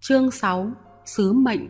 Chương 6. Sứ mệnh.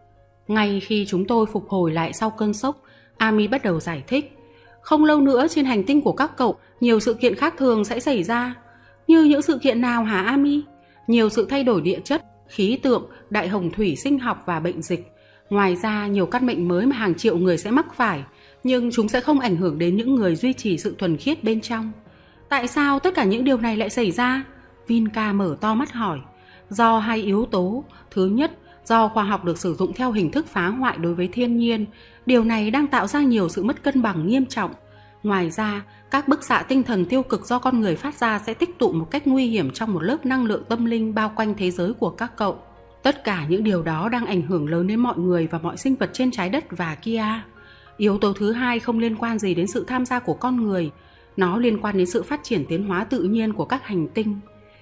Ngay khi chúng tôi phục hồi lại sau cơn sốc, Amy bắt đầu giải thích. Không lâu nữa trên hành tinh của các cậu, nhiều sự kiện khác thường sẽ xảy ra. Như những sự kiện nào hả Amy? Nhiều sự thay đổi địa chất, khí tượng, đại hồng thủy sinh học và bệnh dịch. Ngoài ra nhiều căn bệnh mới mà hàng triệu người sẽ mắc phải, nhưng chúng sẽ không ảnh hưởng đến những người duy trì sự thuần khiết bên trong. Tại sao tất cả những điều này lại xảy ra? Vinca mở to mắt hỏi. Do hai yếu tố. Thứ nhất, do khoa học được sử dụng theo hình thức phá hoại đối với thiên nhiên. Điều này đang tạo ra nhiều sự mất cân bằng nghiêm trọng. Ngoài ra, các bức xạ tinh thần tiêu cực do con người phát ra sẽ tích tụ một cách nguy hiểm trong một lớp năng lượng tâm linh bao quanh thế giới của các cậu. Tất cả những điều đó đang ảnh hưởng lớn đến mọi người và mọi sinh vật trên trái đất và kia. Yếu tố thứ hai không liên quan gì đến sự tham gia của con người. Nó liên quan đến sự phát triển tiến hóa tự nhiên của các hành tinh.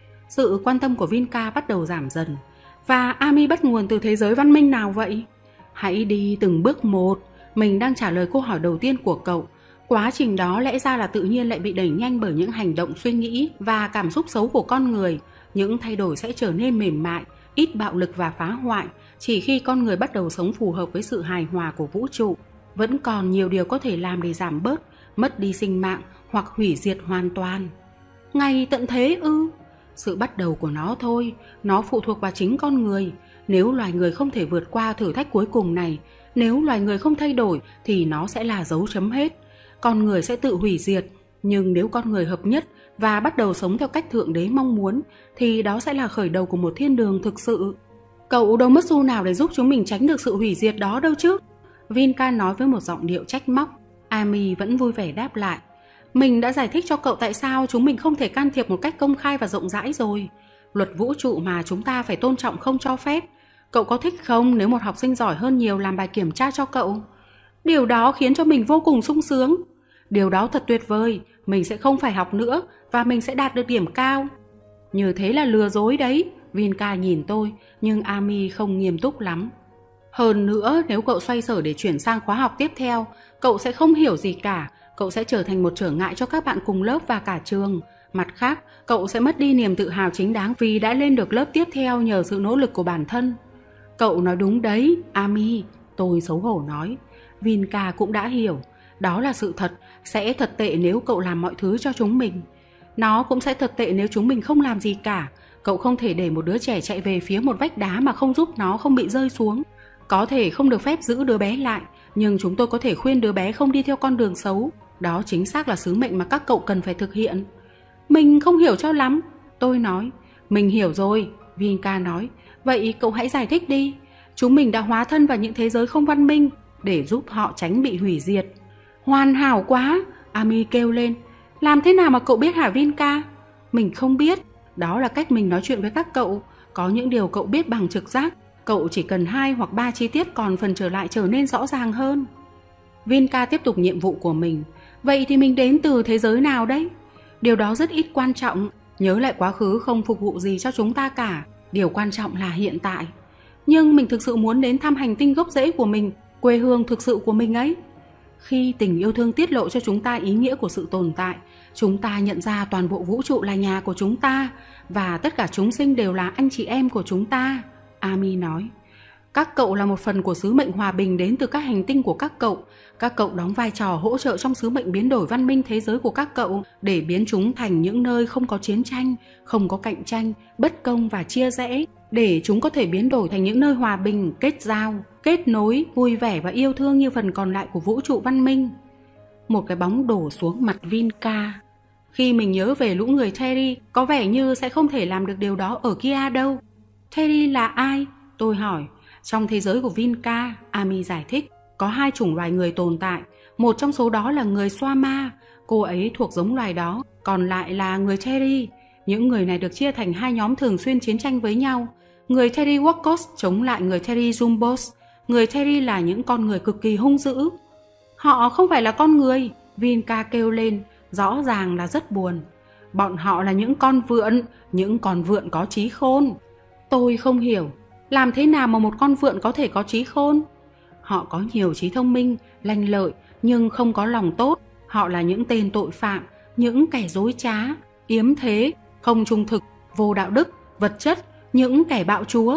Sự quan tâm của Vinca bắt đầu giảm dần. Và Amy bắt nguồn từ thế giới văn minh nào vậy? Hãy đi từng bước một. Mình đang trả lời câu hỏi đầu tiên của cậu. Quá trình đó lẽ ra là tự nhiên lại bị đẩy nhanh bởi những hành động suy nghĩ và cảm xúc xấu của con người. Những thay đổi sẽ trở nên mềm mại, ít bạo lực và phá hoại chỉ khi con người bắt đầu sống phù hợp với sự hài hòa của vũ trụ. Vẫn còn nhiều điều có thể làm để giảm bớt, mất đi sinh mạng hoặc hủy diệt hoàn toàn. Ngày tận thế ư? Sự bắt đầu của nó thôi, nó phụ thuộc vào chính con người. Nếu loài người không thể vượt qua thử thách cuối cùng này, nếu loài người không thay đổi thì nó sẽ là dấu chấm hết. Con người sẽ tự hủy diệt, nhưng nếu con người hợp nhất và bắt đầu sống theo cách Thượng Đế mong muốn thì đó sẽ là khởi đầu của một thiên đường thực sự. Cậu đâu mất xu nào để giúp chúng mình tránh được sự hủy diệt đó đâu chứ? Vinca nói với một giọng điệu trách móc. Amy vẫn vui vẻ đáp lại. Mình đã giải thích cho cậu tại sao chúng mình không thể can thiệp một cách công khai và rộng rãi rồi. Luật vũ trụ mà chúng ta phải tôn trọng không cho phép. Cậu có thích không nếu một học sinh giỏi hơn nhiều làm bài kiểm tra cho cậu? Điều đó khiến cho mình vô cùng sung sướng. Điều đó thật tuyệt vời. Mình sẽ không phải học nữa và mình sẽ đạt được điểm cao. Như thế là lừa dối đấy. Vinca nhìn tôi, nhưng Amy không nghiêm túc lắm. Hơn nữa, nếu cậu xoay sở để chuyển sang khóa học tiếp theo, cậu sẽ không hiểu gì cả. Cậu sẽ trở thành một trở ngại cho các bạn cùng lớp và cả trường. Mặt khác, cậu sẽ mất đi niềm tự hào chính đáng vì đã lên được lớp tiếp theo nhờ sự nỗ lực của bản thân. Cậu nói đúng đấy, Amy, tôi xấu hổ nói. Vinca cũng đã hiểu. Đó là sự thật, sẽ thật tệ nếu cậu làm mọi thứ cho chúng mình. Nó cũng sẽ thật tệ nếu chúng mình không làm gì cả. Cậu không thể để một đứa trẻ chạy về phía một vách đá mà không giúp nó không bị rơi xuống. Có thể không được phép giữ đứa bé lại, nhưng chúng tôi có thể khuyên đứa bé không đi theo con đường xấu. Đó chính xác là sứ mệnh mà các cậu cần phải thực hiện. Mình không hiểu cho lắm, tôi nói. Mình hiểu rồi, Vinca nói. Vậy cậu hãy giải thích đi. Chúng mình đã hóa thân vào những thế giới không văn minh để giúp họ tránh bị hủy diệt. Hoàn hảo quá, Amy kêu lên. Làm thế nào mà cậu biết hả Vinca? Mình không biết. Đó là cách mình nói chuyện với các cậu. Có những điều cậu biết bằng trực giác. Cậu chỉ cần 2 hoặc 3 chi tiết, còn phần trở lại trở nên rõ ràng hơn. Vinca tiếp tục nhiệm vụ của mình. Vậy thì mình đến từ thế giới nào đấy? Điều đó rất ít quan trọng. Nhớ lại quá khứ không phục vụ gì cho chúng ta cả. Điều quan trọng là hiện tại. Nhưng mình thực sự muốn đến thăm hành tinh gốc rễ của mình, quê hương thực sự của mình ấy. Khi tình yêu thương tiết lộ cho chúng ta ý nghĩa của sự tồn tại, chúng ta nhận ra toàn bộ vũ trụ là nhà của chúng ta và tất cả chúng sinh đều là anh chị em của chúng ta, Amy nói. Các cậu là một phần của sứ mệnh hòa bình đến từ các hành tinh của các cậu. Các cậu đóng vai trò hỗ trợ trong sứ mệnh biến đổi văn minh thế giới của các cậu để biến chúng thành những nơi không có chiến tranh, không có cạnh tranh, bất công và chia rẽ, để chúng có thể biến đổi thành những nơi hòa bình, kết giao, kết nối, vui vẻ và yêu thương như phần còn lại của vũ trụ văn minh. Một cái bóng đổ xuống mặt Vinca. Khi mình nhớ về lũ người Terry, có vẻ như sẽ không thể làm được điều đó ở kia đâu. Terry là ai? Tôi hỏi. Trong thế giới của Vinca, Amy giải thích, có 2 chủng loài người tồn tại. Một trong số đó là người Swama, cô ấy thuộc giống loài đó, còn lại là người Terry. Những người này được chia thành 2 nhóm thường xuyên chiến tranh với nhau. Người Terry Wakos chống lại người Terry Zumbos. Người Terry là những con người cực kỳ hung dữ. Họ không phải là con người, Vinca kêu lên, rõ ràng là rất buồn. Bọn họ là những con vượn có trí khôn. Tôi không hiểu, làm thế nào mà một con vượn có thể có trí khôn? Họ có nhiều trí thông minh, lanh lợi, nhưng không có lòng tốt. Họ là những tên tội phạm, những kẻ dối trá, yếm thế, không trung thực, vô đạo đức, vật chất, những kẻ bạo chúa.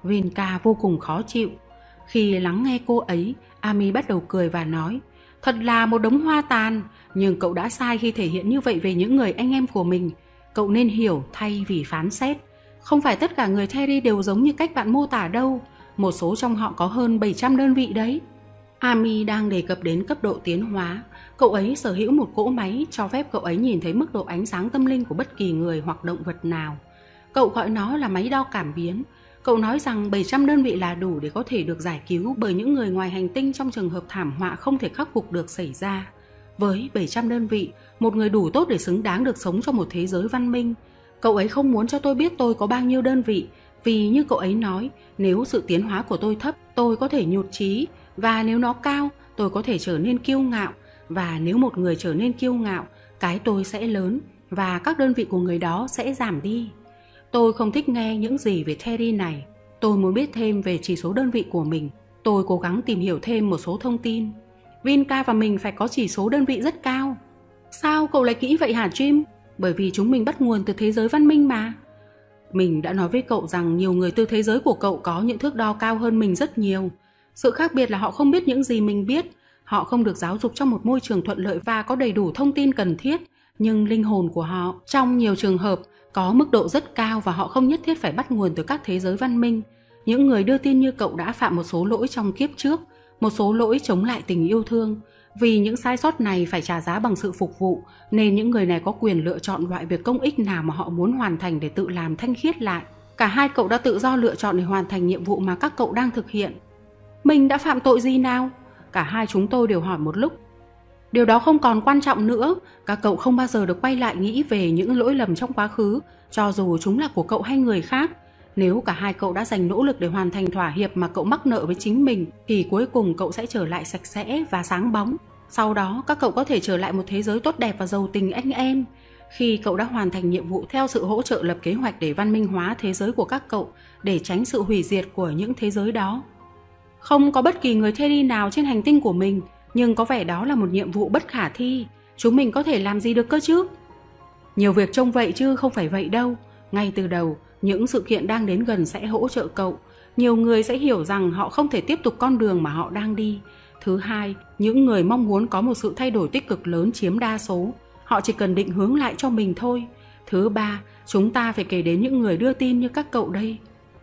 Vinka vô cùng khó chịu. Khi lắng nghe cô ấy, Ami bắt đầu cười và nói, thật là một đống hoa tàn, nhưng cậu đã sai khi thể hiện như vậy về những người anh em của mình. Cậu nên hiểu thay vì phán xét. Không phải tất cả người Terry đều giống như cách bạn mô tả đâu. Một số trong họ có hơn 700 đơn vị đấy. Ami đang đề cập đến cấp độ tiến hóa. Cậu ấy sở hữu một cỗ máy cho phép cậu ấy nhìn thấy mức độ ánh sáng tâm linh của bất kỳ người hoặc động vật nào. Cậu gọi nó là máy đo cảm biến. Cậu nói rằng 700 đơn vị là đủ để có thể được giải cứu bởi những người ngoài hành tinh trong trường hợp thảm họa không thể khắc phục được xảy ra. Với 700 đơn vị, một người đủ tốt để xứng đáng được sống trong một thế giới văn minh. Cậu ấy không muốn cho tôi biết tôi có bao nhiêu đơn vị, vì như cậu ấy nói, nếu sự tiến hóa của tôi thấp, tôi có thể nhụt chí, và nếu nó cao, tôi có thể trở nên kiêu ngạo, và nếu một người trở nên kiêu ngạo, cái tôi sẽ lớn, và các đơn vị của người đó sẽ giảm đi. Tôi không thích nghe những gì về Terry này. Tôi muốn biết thêm về chỉ số đơn vị của mình. Tôi cố gắng tìm hiểu thêm một số thông tin. Vinka và mình phải có chỉ số đơn vị rất cao. Sao cậu lại kỹ vậy hả Jim? Bởi vì chúng mình bắt nguồn từ thế giới văn minh mà. Mình đã nói với cậu rằng nhiều người từ thế giới của cậu có những thước đo cao hơn mình rất nhiều. Sự khác biệt là họ không biết những gì mình biết. Họ không được giáo dục trong một môi trường thuận lợi và có đầy đủ thông tin cần thiết. Nhưng linh hồn của họ, trong nhiều trường hợp, có mức độ rất cao và họ không nhất thiết phải bắt nguồn từ các thế giới văn minh. Những người đưa tin như cậu đã phạm một số lỗi trong kiếp trước, một số lỗi chống lại tình yêu thương. Vì những sai sót này phải trả giá bằng sự phục vụ, nên những người này có quyền lựa chọn loại việc công ích nào mà họ muốn hoàn thành để tự làm thanh khiết lại. Cả hai cậu đã tự do lựa chọn để hoàn thành nhiệm vụ mà các cậu đang thực hiện. Mình đã phạm tội gì nào? Cả hai chúng tôi đều hỏi một lúc. Điều đó không còn quan trọng nữa. Các cậu không bao giờ được quay lại nghĩ về những lỗi lầm trong quá khứ, cho dù chúng là của cậu hay người khác. Nếu cả hai cậu đã dành nỗ lực để hoàn thành thỏa hiệp mà cậu mắc nợ với chính mình, thì cuối cùng cậu sẽ trở lại sạch sẽ và sáng bóng. Sau đó, các cậu có thể trở lại một thế giới tốt đẹp và giàu tình anh em. Khi cậu đã hoàn thành nhiệm vụ theo sự hỗ trợ lập kế hoạch để văn minh hóa thế giới của các cậu, để tránh sự hủy diệt của những thế giới đó. Không có bất kỳ người Terry nào trên hành tinh của mình, nhưng có vẻ đó là một nhiệm vụ bất khả thi. Chúng mình có thể làm gì được cơ chứ? Nhiều việc trông vậy chứ không phải vậy đâu. Ngay từ đầu, những sự kiện đang đến gần sẽ hỗ trợ cậu. Nhiều người sẽ hiểu rằng họ không thể tiếp tục con đường mà họ đang đi. Thứ hai, những người mong muốn có một sự thay đổi tích cực lớn chiếm đa số. Họ chỉ cần định hướng lại cho mình thôi. Thứ ba, chúng ta phải kể đến những người đưa tin như các cậu đây.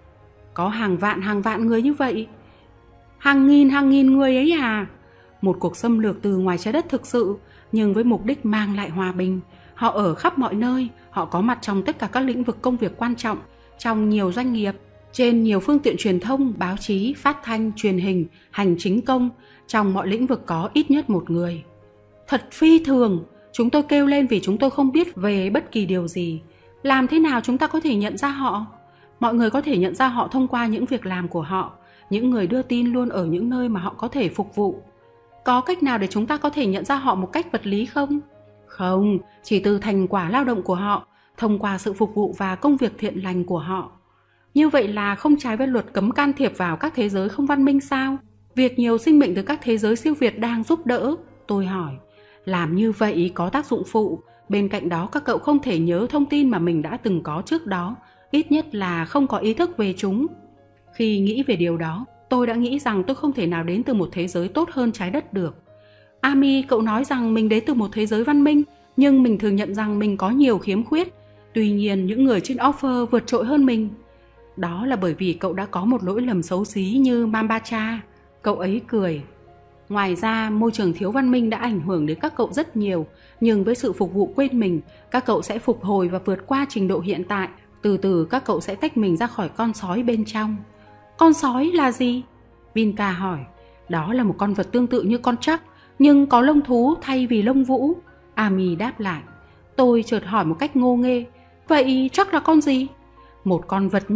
Có hàng vạn người như vậy. Hàng nghìn người ấy à? Một cuộc xâm lược từ ngoài trái đất thực sự, nhưng với mục đích mang lại hòa bình. Họ ở khắp mọi nơi, họ có mặt trong tất cả các lĩnh vực công việc quan trọng, trong nhiều doanh nghiệp, trên nhiều phương tiện truyền thông, báo chí, phát thanh, truyền hình, hành chính công, trong mọi lĩnh vực có ít nhất một người. Thật phi thường, chúng tôi kêu lên vì chúng tôi không biết về bất kỳ điều gì. Làm thế nào chúng ta có thể nhận ra họ? Mọi người có thể nhận ra họ thông qua những việc làm của họ. Những người đưa tin luôn ở những nơi mà họ có thể phục vụ. Có cách nào để chúng ta có thể nhận ra họ một cách vật lý không? Không, chỉ từ thành quả lao động của họ, thông qua sự phục vụ và công việc thiện lành của họ. Như vậy là không trái với luật cấm can thiệp vào các thế giới không văn minh sao? Việc nhiều sinh mệnh từ các thế giới siêu việt đang giúp đỡ, tôi hỏi. Làm như vậy có tác dụng phụ. Bên cạnh đó các cậu không thể nhớ thông tin mà mình đã từng có trước đó, ít nhất là không có ý thức về chúng. Khi nghĩ về điều đó, tôi đã nghĩ rằng tôi không thể nào đến từ một thế giới tốt hơn trái đất được. Ami, cậu nói rằng mình đến từ một thế giới văn minh, nhưng mình thừa nhận rằng mình có nhiều khiếm khuyết. Tuy nhiên, những người trên offer vượt trội hơn mình. Đó là bởi vì cậu đã có một lỗi lầm xấu xí như Mambacha. Cậu ấy cười. Ngoài ra, môi trường thiếu văn minh đã ảnh hưởng đến các cậu rất nhiều, nhưng với sự phục vụ quên mình, các cậu sẽ phục hồi và vượt qua trình độ hiện tại. Từ từ các cậu sẽ tách mình ra khỏi con sói bên trong. Con sói là gì? Vinka hỏi. Đó là một con vật tương tự như con trắc, nhưng có lông thú thay vì lông vũ. Ami đáp lại. Tôi chợt hỏi một cách ngô nghê. Vậy trắc là con gì? Một con vật